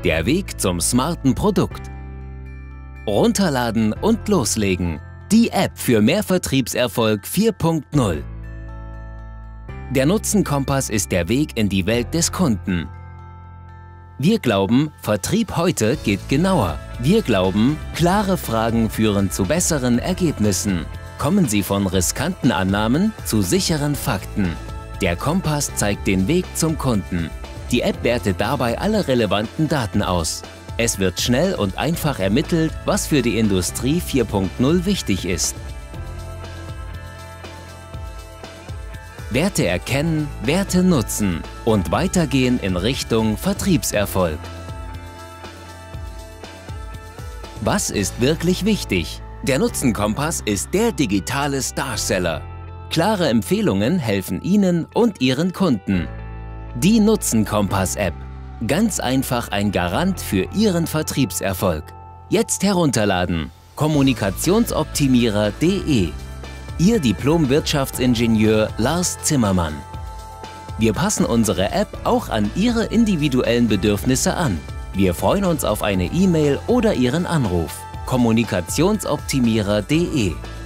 Der Weg zum smarten Produkt. Runterladen und loslegen. Die App für mehr Vertriebserfolg 4.0. Der Nutzenkompass ist der Weg in die Welt des Kunden. Wir glauben, Vertrieb heute geht genauer. Wir glauben, klare Fragen führen zu besseren Ergebnissen. Kommen Sie von riskanten Annahmen zu sicheren Fakten. Der Kompass zeigt den Weg zum Kunden. Die App wertet dabei alle relevanten Daten aus. Es wird schnell und einfach ermittelt, was für die Industrie 4.0 wichtig ist. Werte erkennen, Werte nutzen und weitergehen in Richtung Vertriebserfolg. Was ist wirklich wichtig? Der Nutzenkompass ist der digitale Starseller. Klare Empfehlungen helfen Ihnen und Ihren Kunden. Die Nutzenkompass-App. Ganz einfach ein Garant für Ihren Vertriebserfolg. Jetzt herunterladen. Kommunikationsoptimierer.de. Ihr Diplom-Wirtschaftsingenieur Lars Zimmermann. Wir passen unsere App auch an Ihre individuellen Bedürfnisse an. Wir freuen uns auf eine E-Mail oder Ihren Anruf. Kommunikationsoptimierer.de